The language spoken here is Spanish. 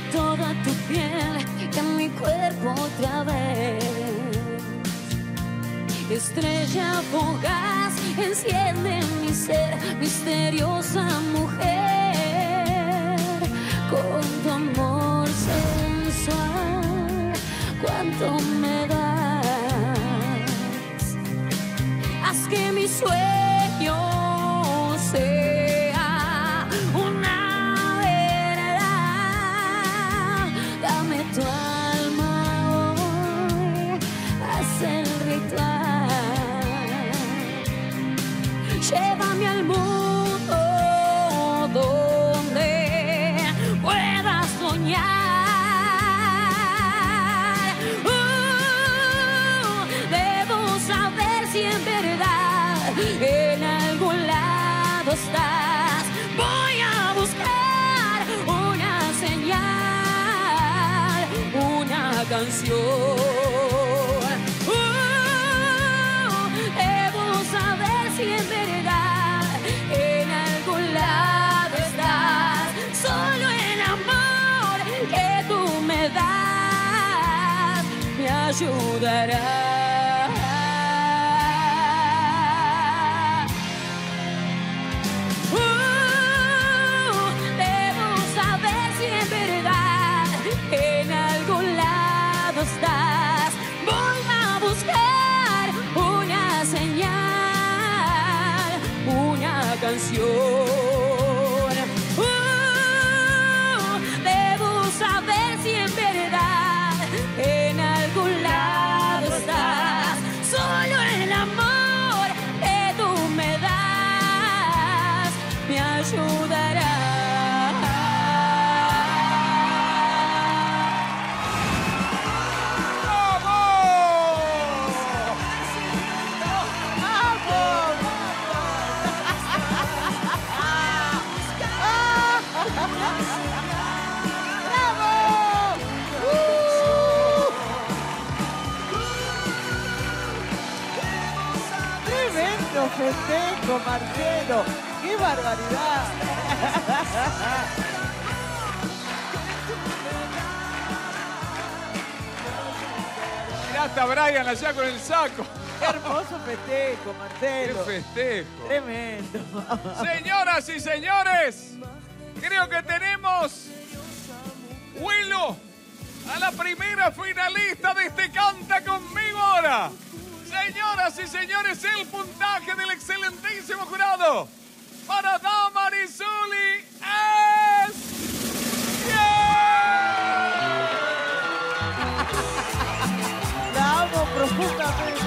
toda tu piel en mi cuerpo otra vez. Estrella fugaz, enciende mi ser, misteriosa mujer. Con tu amor sensual, ¿cuánto me das? Haz que mi sueño sea una verdad. Dame tu alma hoy, haz el ritual. Llévame al mundo donde puedas soñar. Debo saber si en verdad en algún lado estás. Voy a buscar una señal, una canción. Debo saber si en verdad en algún lado estás. Solo el amor que tú me das me ayudará. Debo saber si en verdad en algún lado estás. Voy a buscar una señal, una canción. Debo saber si en verdad en algún lado estás. Solo el amor que tú me das me ayudará. Tremendo festejo, Marcelo. ¡Qué barbaridad! Mirá, está Brian allá con el saco. ¡Qué hermoso festejo, Marcelo! ¡Qué festejo! Tremendo. Señoras y señores, creo que tenemos, Willow, a la primera finalista de este Canta Conmigo ahora. Señoras y señores, el puntaje del excelentísimo jurado para Damaris Zuli es 10. La amo profundamente.